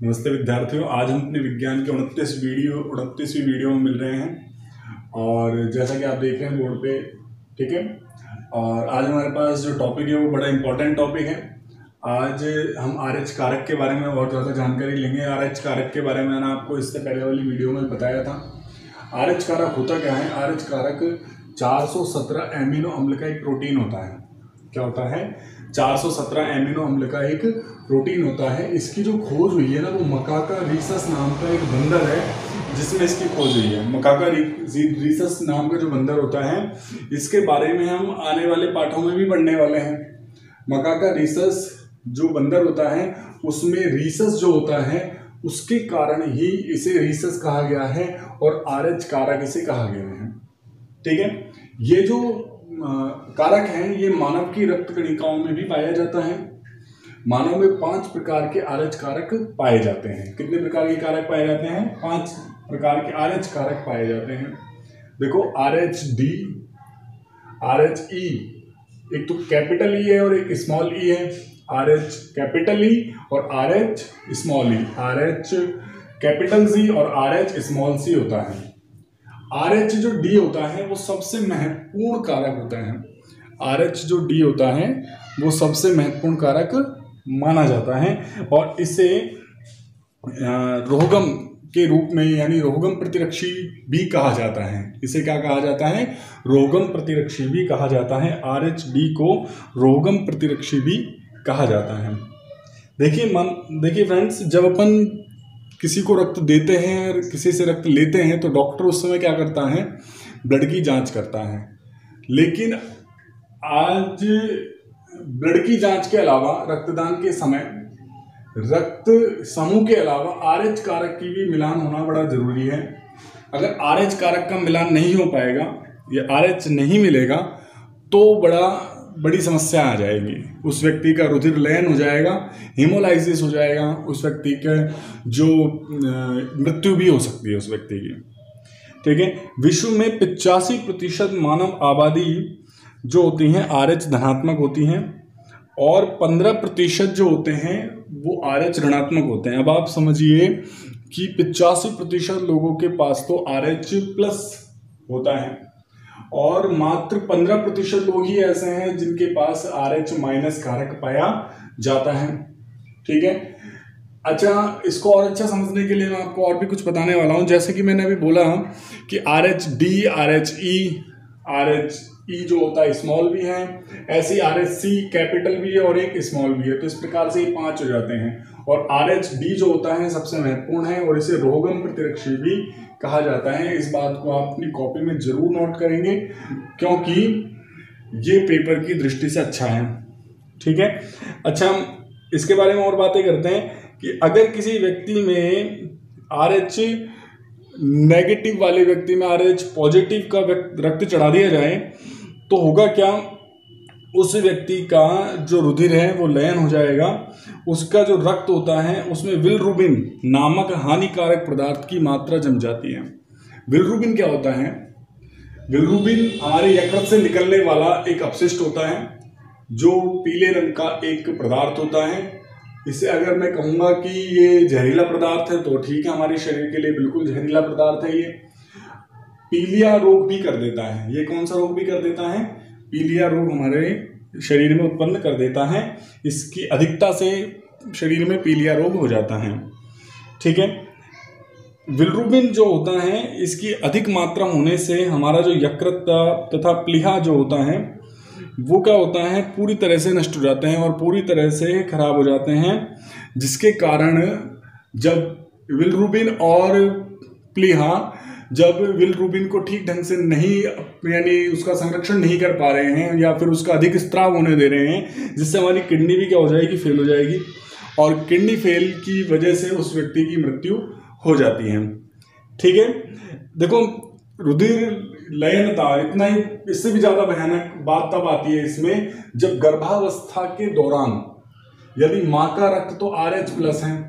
नमस्ते विद्यार्थियों, आज हम अपने विज्ञान के 29वीं वीडियो में मिल रहे हैं। और जैसा कि आप देख रहे हैं बोर्ड पे, ठीक है। और आज हमारे पास जो टॉपिक है वो बड़ा इंपॉर्टेंट टॉपिक है। आज हम RH कारक के बारे में और ज़्यादा जानकारी लेंगे। RH कारक के बारे में मैंने आपको इससे पहले वाली वीडियो में बताया था। RH कारक होता क्या है? RH कारक 417 एमिनो अम्ल का एक प्रोटीन होता है। क्या होता है? 417 एमिनो अम्ल का एक प्रोटीन होता है। इसकी जो खोज हुई है ना, वो मकाका रीसस नाम का एक बंदर है जिसमें इसकी खोज हुई है। मकाका रीसस नाम का जो बंदर होता है, इसके बारे में हम आने वाले पाठों में भी पढ़ने वाले हैं। मकाका रीसस जो बंदर होता है, उसमें रीसस जो होता है उसके कारण ही इसे रीसस कहा गया है और RH कारक इसे कहा गया है। ठीक है। ये जो कारक हैं, ये मानव की रक्त कणिकाओं में भी पाया जाता है। मानव में 5 प्रकार के RH कारक पाए जाते हैं। कितने प्रकार के कारक पाए जाते हैं? 5 प्रकार के RH कारक पाए जाते हैं। देखो, RH-D, RH-E, एक तो कैपिटल E है और एक स्मॉल E है। RH कैपिटल E और RH small E। RH capital C और RH स्मॉल C होता है। RH जो D होता है वो सबसे महत्वपूर्ण कारक होता है। RH जो D होता है वो सबसे महत्वपूर्ण कारक माना जाता है और इसे रोहगम के रूप में, यानी रोहगम प्रतिरक्षी भी कहा जाता है। इसे क्या कहा जाता है? रोहगम प्रतिरक्षी भी कहा जाता है। RH-D को रोहगम प्रतिरक्षी भी कहा जाता है। देखिए फ्रेंड्स, जब अपन किसी को रक्त देते हैं और किसी से रक्त लेते हैं तो डॉक्टर उस समय क्या करता है? ब्लड की जांच करता है। लेकिन आज ब्लड की जांच के अलावा रक्तदान के समय रक्त समूह के अलावा RH कारक की भी मिलान होना बड़ा जरूरी है। अगर RH कारक का मिलान नहीं हो पाएगा या RH नहीं मिलेगा तो बड़ी समस्या आ जाएगी। उस व्यक्ति का रुधिर लयन हो जाएगा, हीमोलाइसिस हो जाएगा, उस व्यक्ति का जो मृत्यु भी हो सकती है उस व्यक्ति की। ठीक है। विश्व में 85% मानव आबादी जो होती हैं RH धनात्मक होती हैं और 15% जो होते हैं वो RH ऋणात्मक होते हैं। अब आप समझिए कि 85% लोगों के पास तो RH प्लस होता है और मात्र 15% लोग ही ऐसे हैं जिनके पास RH माइनस कारक पाया जाता है। ठीक है। अच्छा, इसको और अच्छा समझने के लिए मैं आपको और भी कुछ बताने वाला हूं। जैसे कि मैंने अभी बोला कि RH-D, RH-E, RH-E जो होता है स्मॉल भी है, ऐसी RH-C कैपिटल भी है और एक स्मॉल भी है। तो इस प्रकार से ये 5 हो जाते हैं। और RH-D जो होता है सबसे महत्वपूर्ण है और इसे रोहगम प्रतिरक्षी भी कहा जाता है। इस बात को आप अपनी कॉपी में जरूर नोट करेंगे क्योंकि ये पेपर की दृष्टि से अच्छा है। ठीक है। अच्छा, इसके बारे में और बातें करते हैं कि अगर किसी व्यक्ति में RH नेगेटिव वाले व्यक्ति में RH पॉजिटिव का रक्त चढ़ा दिया जाए तो होगा क्या? उस व्यक्ति का जो रुधिर है वो लयन हो जाएगा। उसका जो रक्त होता है उसमें बिलिरुबिन नामक हानिकारक पदार्थ की मात्रा जम जाती है। बिलिरुबिन क्या होता है? बिलिरुबिन हमारे यकृत से निकलने वाला एक अपशिष्ट होता है जो पीले रंग का एक पदार्थ होता है। इसे अगर मैं कहूँगा कि ये जहरीला पदार्थ है तो ठीक है, हमारे शरीर के लिए बिल्कुल जहरीला पदार्थ है। ये पीलिया रोग भी कर देता है। ये कौन सा रोग भी कर देता है? पीलिया रोग हमारे शरीर में उत्पन्न कर देता है। इसकी अधिकता से शरीर में पीलिया रोग हो जाता है। ठीक है। बिलिरुबिन जो होता है, इसकी अधिक मात्रा होने से हमारा जो यकृत तथा प्लीहा जो होता है वो क्या होता है? पूरी तरह से नष्ट हो जाते हैं और पूरी तरह से खराब हो जाते हैं, जिसके कारण जब बिलिरुबिन और प्लीहा जब बिलिरुबिन को ठीक ढंग से नहीं, यानी उसका संरक्षण नहीं कर पा रहे हैं या फिर उसका अधिक स्त्राव होने दे रहे हैं, जिससे हमारी किडनी भी क्या हो जाएगी? फेल हो जाएगी और किडनी फेल की वजह से उस व्यक्ति की मृत्यु हो जाती है। ठीक है। देखो, रुधिर लयनता इतना ही, इससे भी ज्यादा भयानक बात तब आती है इसमें जब गर्भावस्था के दौरान यदि माँ का रक्त तो RH प्लस है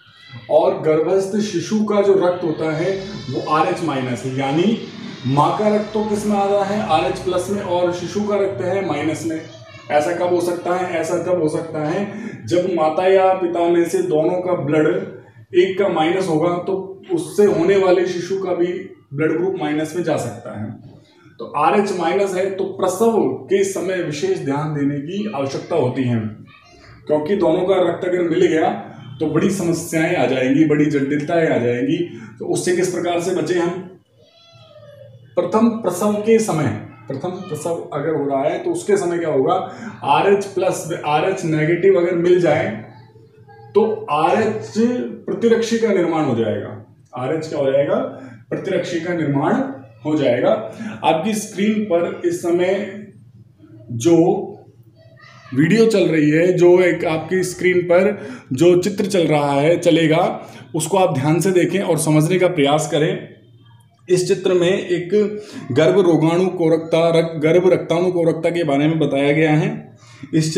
और गर्भस्थ शिशु का जो रक्त होता है वो RH माइनस है। यानी माँ का रक्त तो किस में आ रहा है? RH प्लस में, और शिशु का रक्त है माइनस में। ऐसा कब हो सकता है? ऐसा तब हो सकता है जब माता या पिता में से दोनों का ब्लड एक का माइनस होगा तो उससे होने वाले शिशु का भी ब्लड ग्रुप माइनस में जा सकता है। तो RH माइनस है तो प्रसव के समय विशेष ध्यान देने की आवश्यकता होती है, क्योंकि दोनों का रक्त अगर मिल गया तो बड़ी समस्याएं आ जाएंगी, बड़ी जटिलताएं आ जाएंगी। तो उससे किस प्रकार से बचे हम? प्रथम प्रसव के समय, प्रथम प्रसव अगर हो रहा है तो उसके समय क्या होगा, RH प्लस RH नेगेटिव अगर मिल जाए तो RH प्रतिरक्षी का निर्माण हो जाएगा। RH क्या हो जाएगा? प्रतिरक्षी का निर्माण हो जाएगा। आपकी स्क्रीन पर इस समय जो वीडियो चल रही है, जो एक आपकी स्क्रीन पर जो चित्र चल रहा है चलेगा, उसको आप ध्यान से देखें और समझने का प्रयास करें। इस चित्र में एक गर्भ रोगाणु कोरकता, गर्भ रक्ताणु कोरकता के बारे में बताया गया है। इस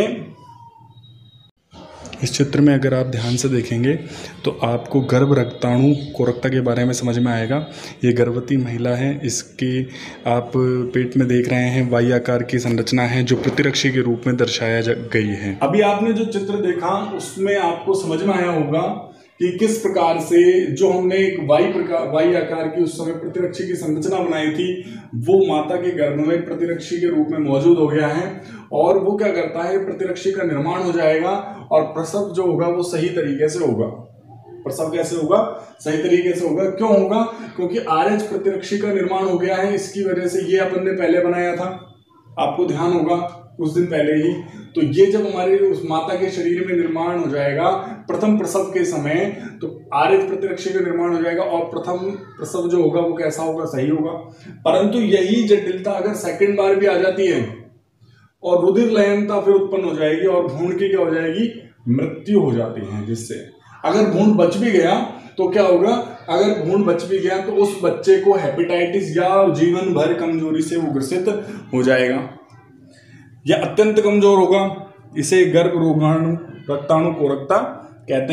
चित्र में अगर आप ध्यान से देखेंगे तो आपको गर्भ रक्ताणु कोरकता के बारे में समझ में आएगा। ये गर्भवती महिला है, इसके आप पेट में देख रहे हैं वाई आकार की संरचना है जो प्रतिरक्षी के रूप में दर्शाया गई है। अभी आपने जो चित्र देखा उसमें आपको समझ में आया होगा कि किस प्रकार से जो हमने एक वाई आकार की उस समय प्रतिरक्षी की संरचना बनाई थी, वो माता के गर्भ में प्रतिरक्षी के रूप में मौजूद हो गया है और वो क्या करता है, प्रतिरक्षी का निर्माण हो जाएगा और प्रसव जो होगा वो सही तरीके से होगा। प्रसव कैसे होगा? सही तरीके से होगा। क्यों होगा? क्योंकि RH प्रतिरक्षी का निर्माण हो गया है, इसकी वजह से ये अपन ने पहले बनाया था, आपको ध्यान होगा कुछ दिन पहले ही। तो ये जब हमारे उस माता के शरीर में निर्माण हो जाएगा प्रथम प्रसव के समय, तो RH प्रतिरक्षी का निर्माण हो जाएगा और प्रथम प्रसव जो होगा वो कैसा होगा? सही होगा। परंतु यही जटिलता अगर सेकंड बार भी आ जाती है और रुधिर लयनता फिर उत्पन्न हो जाएगी और भ्रूण की क्या हो जाएगी? मृत्यु हो जाती है। जिससे अगर भ्रूण बच भी गया तो क्या होगा? अगर भ्रूण बच भी गया तो उस बच्चे को हेपेटाइटिस या जीवन भर कमजोरी से वो ग्रसित हो जाएगा या अत्यंत कमजोर होगा। इसे गर्भ रोगाणु रक्ताणु कोरकता कहते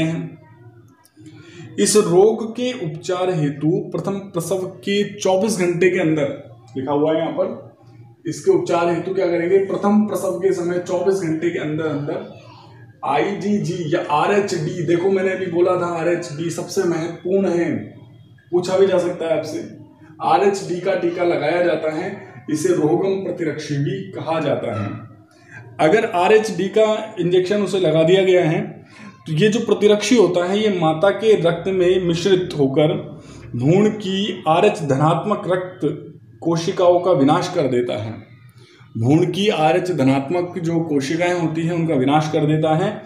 हैं। इस रोग के उपचार हेतु प्रथम प्रसव के 24 घंटे के अंदर, लिखा हुआ है यहाँ पर, इसके उपचार हेतु क्या करेंगे? प्रथम प्रसव के समय 24 घंटे के अंदर IgG या RHD, देखो मैंने अभी बोला था RHD सबसे महत्वपूर्ण है, पूछा भी जा सकता है आपसे। RHD का टीका लगाया जाता है, इसे रोगम प्रतिरक्षी भी कहा जाता है। अगर RHD का इंजेक्शन उसे लगा दिया गया है तो ये जो प्रतिरक्षी होता है ये माता के रक्त में मिश्रित होकर भ्रूण की RH धनात्मक रक्त कोशिकाओं का विनाश कर देता है। भ्रूण की RH धनात्मक जो कोशिकाएं होती हैं उनका विनाश कर देता है।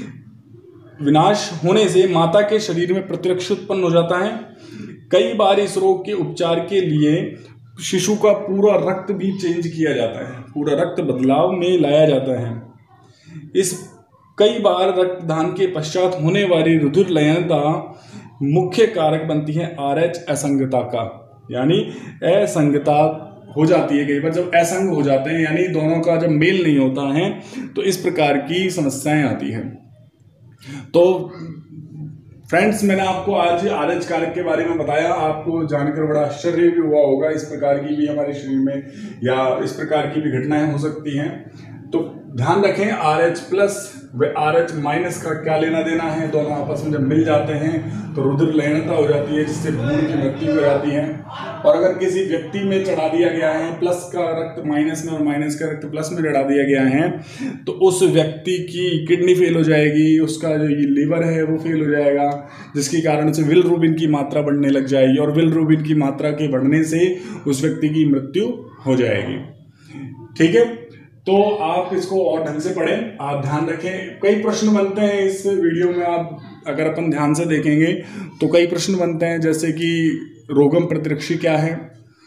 विनाश होने से माता के शरीर में प्रतिरक्षी उत्पन्न हो जाता है। कई बार इस रोग के उपचार के लिए शिशु का पूरा रक्त भी चेंज किया जाता है, पूरा रक्त बदलाव में लाया जाता है। इस कई बार रक्तदान के पश्चात होने वाली रुधिर लयनता मुख्य कारक बनती है RH असंगता का, यानी असंगता हो जाती है। कई बार जब असंग हो जाते हैं यानी दोनों का जब मेल नहीं होता है तो इस प्रकार की समस्याएं आती हैं। तो फ्रेंड्स, मैंने आपको आज RH कारक के बारे में बताया, आपको जानकर बड़ा आश्चर्य भी हुआ होगा। इस प्रकार की भी हमारे शरीर में या इस प्रकार की भी घटनाएं हो सकती हैं। तो ध्यान रखें, RH प्लस व RH माइनस का क्या लेना देना है। दोनों आपस में जब मिल जाते हैं तो रुधिर लयनता हो जाती है, जिससे भ्रूण की मृत्यु हो जाती है। और अगर किसी व्यक्ति में चढ़ा दिया गया है प्लस का रक्त माइनस में और माइनस का रक्त प्लस में चढ़ा दिया गया है तो उस व्यक्ति की किडनी फेल हो जाएगी, उसका जो ये लीवर है वो फेल हो जाएगा, जिसके कारण से बिलिरुबिन की मात्रा बढ़ने लग जाएगी और बिलिरुबिन की मात्रा के बढ़ने से उस व्यक्ति की मृत्यु हो जाएगी। ठीक है, तो आप इसको और ढंग से पढ़ें, आप ध्यान रखें। कई प्रश्न बनते हैं इस वीडियो में, आप अगर अपन ध्यान से देखेंगे तो कई प्रश्न बनते हैं, जैसे कि रोगम प्रतिरक्षी क्या है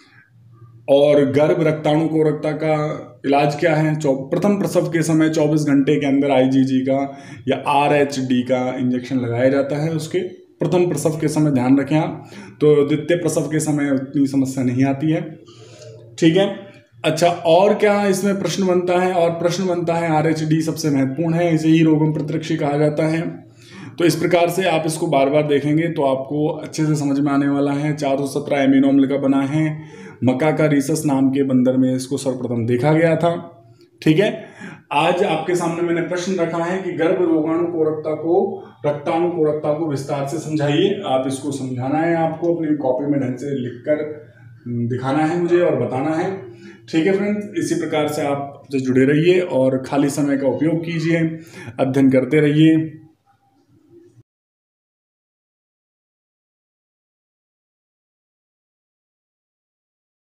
और गर्भ रक्ताणु कोरकता का इलाज क्या है। प्रथम प्रसव के समय 24 घंटे के अंदर IgG का या RHD का इंजेक्शन लगाया जाता है उसके प्रथम प्रसव के समय, ध्यान रखें आप। तो द्वितीय प्रसव के समय उतनी समस्या नहीं आती है। ठीक है, अच्छा, और क्या इसमें प्रश्न बनता है? और प्रश्न बनता है RHD सबसे महत्वपूर्ण है, इसे ही रोगम प्रतिरक्षी कहा जाता है। तो इस प्रकार से आप इसको बार बार देखेंगे तो आपको अच्छे से समझ में आने वाला है। 417 एमिनो अम्ल का बना है। मका का रीसस नाम के बंदर में इसको सर्वप्रथम देखा गया था। ठीक है। आज आपके सामने मैंने प्रश्न रखा है कि गर्भ रक्ताणुकोरकता को विस्तार से समझाइए। आप इसको समझाना है, आपको अपनी कॉपी में ढंग से लिखकर दिखाना है मुझे और बताना है। ठीक है फ्रेंड्स, इसी प्रकार से आप जो जुड़े रहिए और खाली समय का उपयोग कीजिए, अध्ययन करते रहिए।